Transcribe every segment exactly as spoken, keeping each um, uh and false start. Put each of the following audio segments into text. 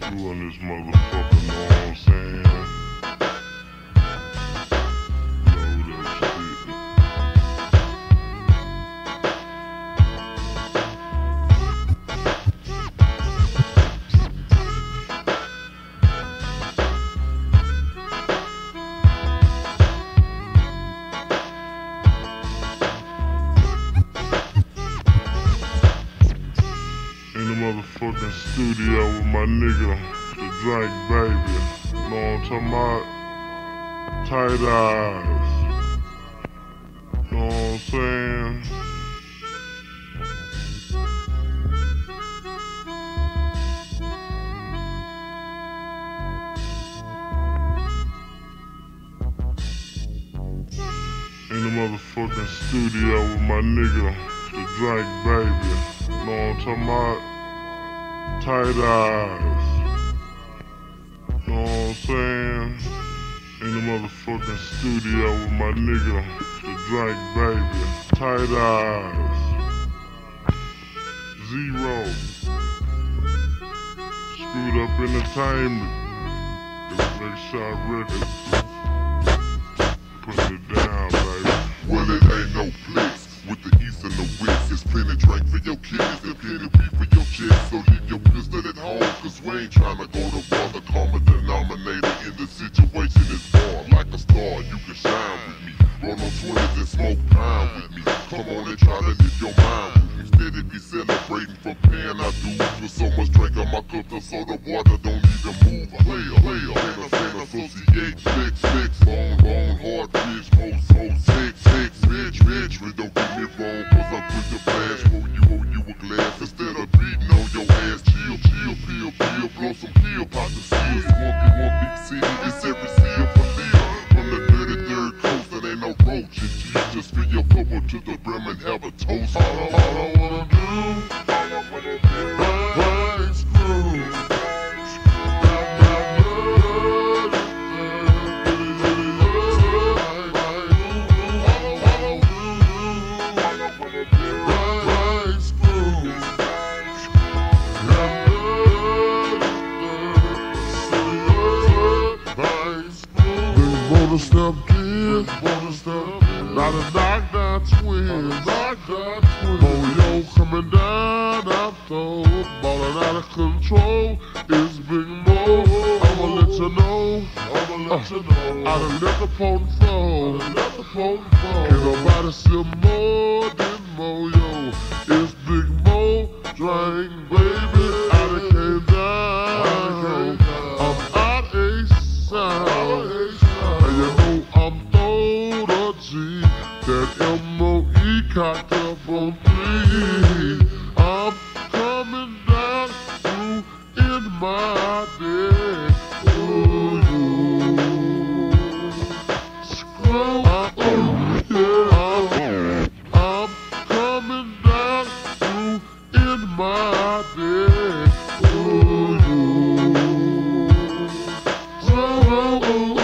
Doing this motherfucker, know what I'm saying? Know that shit. In the motherfucking studio with my nigga, the Drink Baby. Know what I'm talking about? Tight eyes. Know what I'm saying? In the motherfucking studio with my nigga, the Drink Baby. Know what I'm talking about? Tight eyes. Know what I'm saying? In the motherfucking studio with my nigga, the Drink Baby. Tight eyes. Zero. Screwed Up Entertainment. Next shot record. Putting it down, baby. Well, it ain't no flex with the east and the west. It's plenty drink for your kids and plenty weed for your chest. So leave your pistol at home, cause we ain't tryna go to war. The common denominator in the situation is war. Like a star, you can shine with me. Roll on twenties and smoke pine with me. Come on and try to live your mind with me. Steady be celebrating for paying our dues. With so much drink on my cup, so the water don't even move. Player, player, player, player, associate, flex, flex, bone, bone, hard fish, most, most, sex, sex, bitch, bitch. But don't get me wrong, cause I'm quick to blast. Roll you, roll you a glass instead of beating on your ass. Chill, chill, peel, peel, blow some peel, pop the seals. One big, one big city, it's every seal for Leo. From the dirty third coast, there ain't no roach in G. Just fill your cup up to the brim and have a toast. All I, all I wanna do, all I wanna do, right screw. Wanna step in, wanna step in. Not a knockdown twin, knockdown twin. Moyo coming down, I'm told. Ballin' out of control, it's Big Mo. I'ma let you know, I'ma let you know. I done let the potent flow, let the potent flow. Ain't nobody still more than Moyo. It's Big Mo, Drink Baby. I done came down, I'm out a sound. And you know I'm throwed a G. That M O E cocked up on three. I'm coming down through in my day. Ooh, you screw up, yeah. I'm coming down through in my day. Ooh, you screw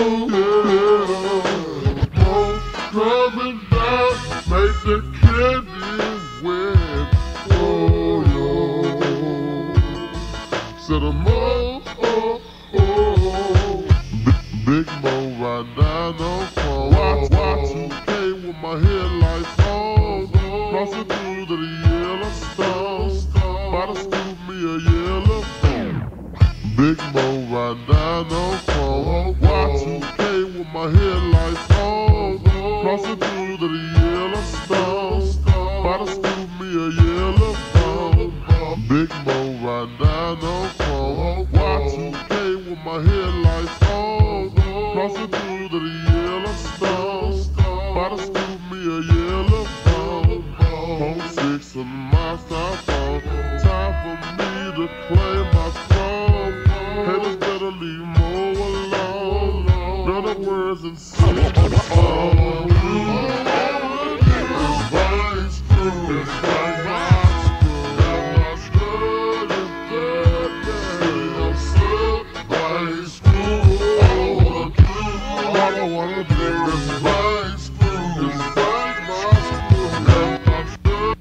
coming down, make the candy wet. Oh, yo. Said a Mo, oh, oh. Big Mo right down on phone. Watch, watch you came with my headlights on. Crossing through to the Yellowstone. About to scoop me a yellow phone. Big Mo right down on phone. Watch you came with my headlights on. Crossing through to the Yellowstone. About to scoop me a yellow phone. Big Mo right down on phone. Watch you came with my headlights on. Crossing through to the Yellowstone. About to scoop me a yellow phone. Phone six on my cell phone. Time for me to claim my throne. Haters better leave Mo alone. None of words and sing the song.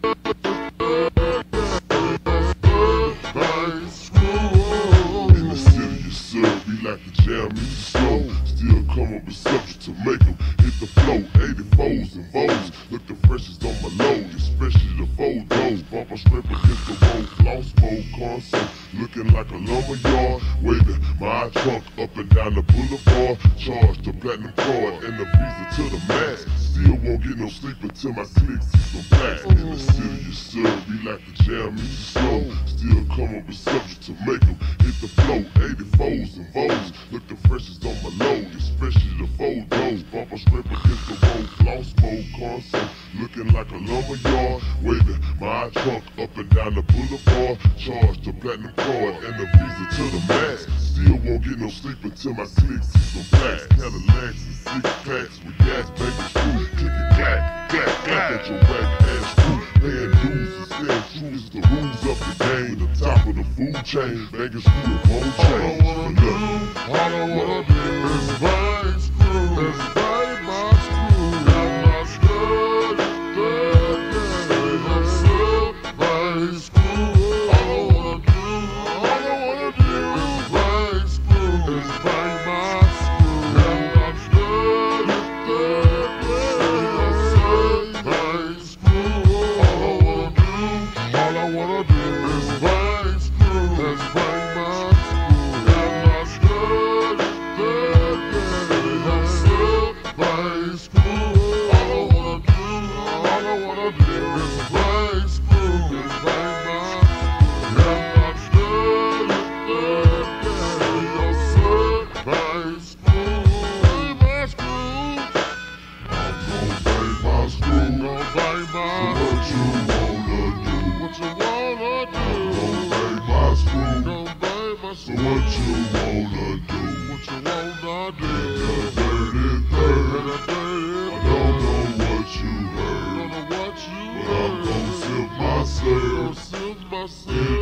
In the music slow. Still come up with subject to make them hit the flow. eighty-fours and Vogues, look the freshest on my load, especially the photos. Bump a strip against the road, floss mode console, looking like a lumberyard. Waving my trunk up and down the boulevard, charged the platinum card and the visa to the max. Still won't get no sleep until my click see some black. In the city, you serve, we like the jam music slow. Still come up with subject to make them hit the flow. eighty-fours and Vogues, look the freshest on my load, especially the photos. Bump a strip against the road, floss mode console, looking like a lumberyard. Waving my trunk up and down the boulevard, charged the platinum card and the visa to the max. Still won't get no sleep until my click see some black. Cadillacs and six packs with gas, baby, screw. Click it, clack, clack, clack at your whack ass crew. Paying dues and saying true is the rules of the game. The top of the food chain, banging screw the whole chain. All I wanna do, all I wanna do is buy screw, is buy my screw. I'm not scared, dead, dead, I'm still buy screw. All I wanna do, all I wanna do is buy screw, is buy my screw. I'm not scared, dead, dead, I'm still buy screw. All I wanna do, all I wanna do is buy screw, is buy my screw. I'm not scared, dead, dead, I'm still buy screw. All I wanna do, all I wanna do is buy screw, is buy my screw. I'm not scared, dead, dead, I'm still buy screw, buy my screw. I'm gon' buy my screw. Gonna buy my So what you wanna do? what you wanna do. Gon' buy my screw. Gonna buy my So screw. what you wanna do? What you wanna do? The dirty third. Dirty, dirty, I don't know what you heard, don't know what you but I'm gon' sip my Gonna syrup sip my in syrup